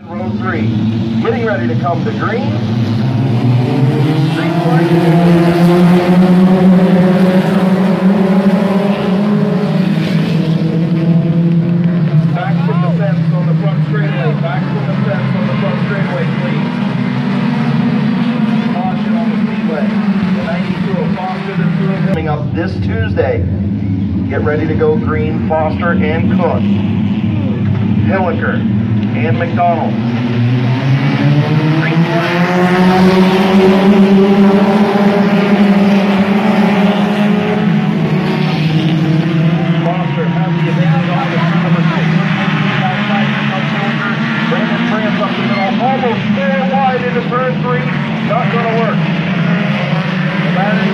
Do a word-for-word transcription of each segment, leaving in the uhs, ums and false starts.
Row three, getting ready to come to green. Green flag. Back from the fence on the front straightaway. Back from the fence on the front straightaway, please. Caution on the speedway. The ninety-two of Foster, the two of them. Coming up this Tuesday. Get ready to go green, Foster and Cook. Hilliker and McDonald. Green flag. Foster has the advantage on the front of the six. Outside the up shoulder. Brandon France up the middle. Almost four wide into turn three. Not going to work. The battery.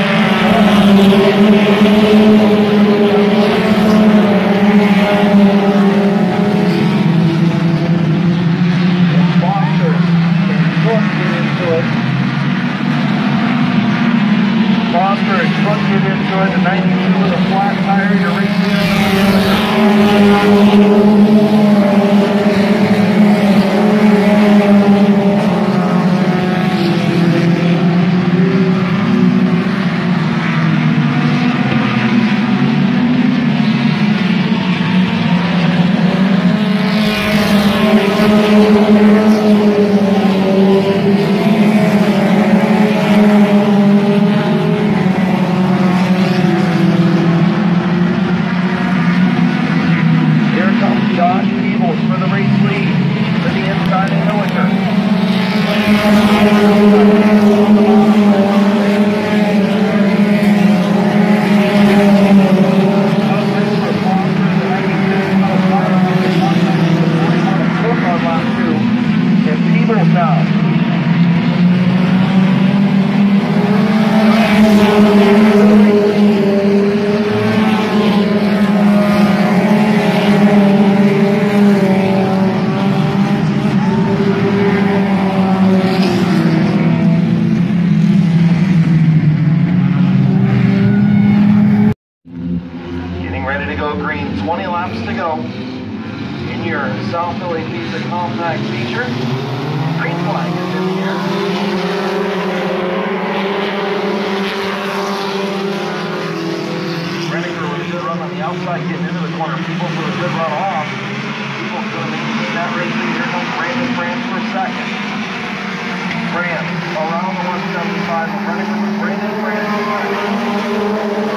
Foster and Cook get into it, the ninety-two with a flat tire, you're racing twenty laps to go in your South Philly Pizza Compact feature. Green flag is in the air. Renniker with a good run on the outside, getting into the corner. People with a good run off. People's going to maintain that race lead. Here comes Brandon France for second. France around the one seventy-five. Renniker with Brandon France for second.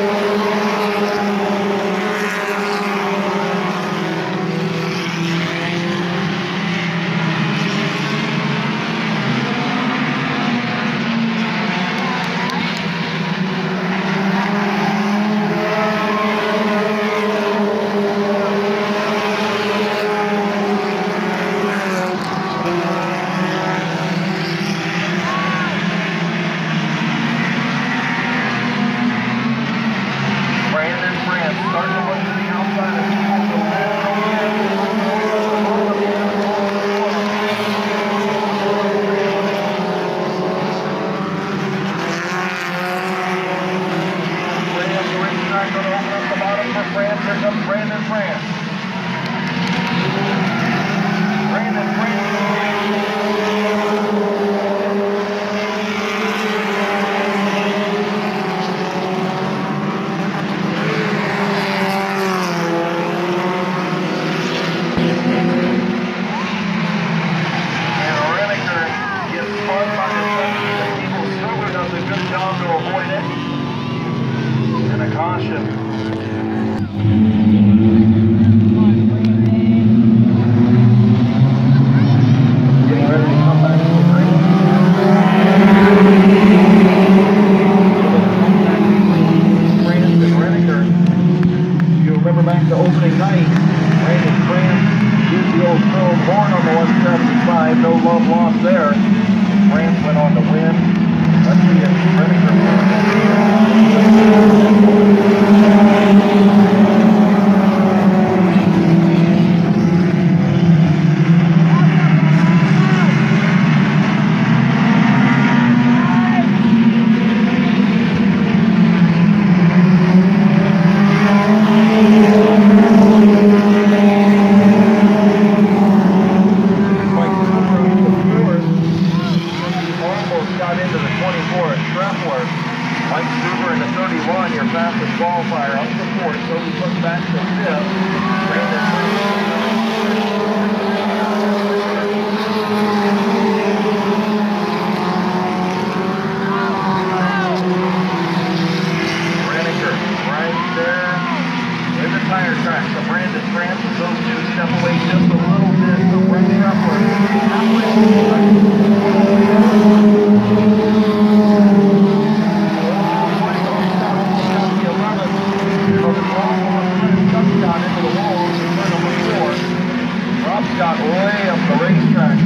Here comes Brandon France. Brandon France. And Renniker gets spun by the second. People Silver does a good job to avoid it. And a caution. Back to opening night, Brandon France gives the old Phil Born on the one seventy-five, no love lost there. France went on to win. Let's see if Renniker Speedway of the racetrack.